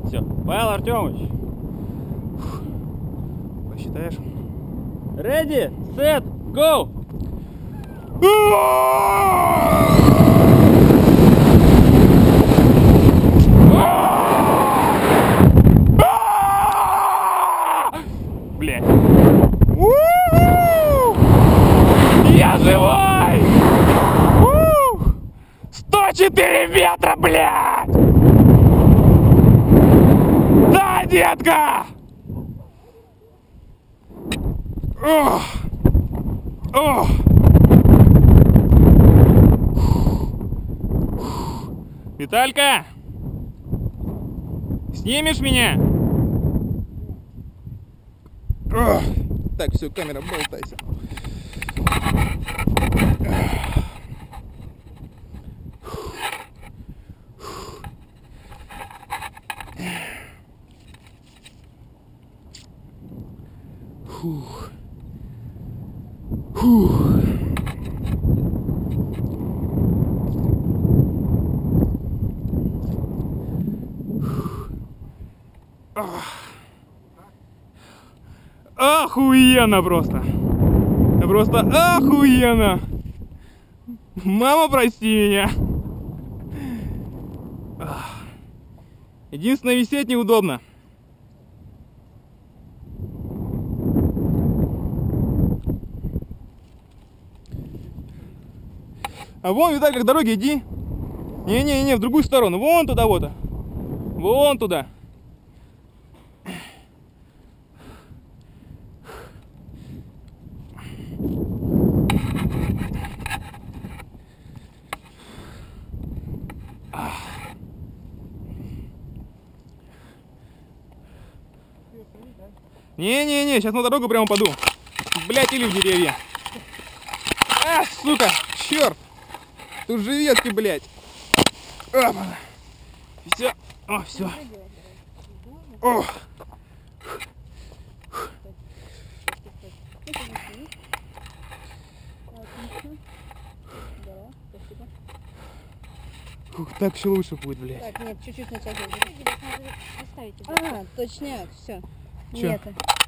Все, Павел Артемович. Посчитаешь? Ready, set, go! Блять. Я живой! 104 метра, блядь! Да, детка! Ох! Ох! Виталька! Снимешь меня? Ох! Так, все, камера, болтайся. Фух. Фух. Охуенно просто. Просто охуенно. Мама, прости меня. Единственное, висеть неудобно. А вон, Виталий, как дороги, иди. Не-не-не, в другую сторону. Вон туда вот. Вон туда. Не-не-не, сейчас на дорогу прямо паду. Блять, или в деревья. А, сука, черт. Тут же ветки, блять. Все. О, все. О. Фух, так еще лучше будет, блядь. Так, нет, чуть-чуть натягивай. Ага, точняк, все. Че?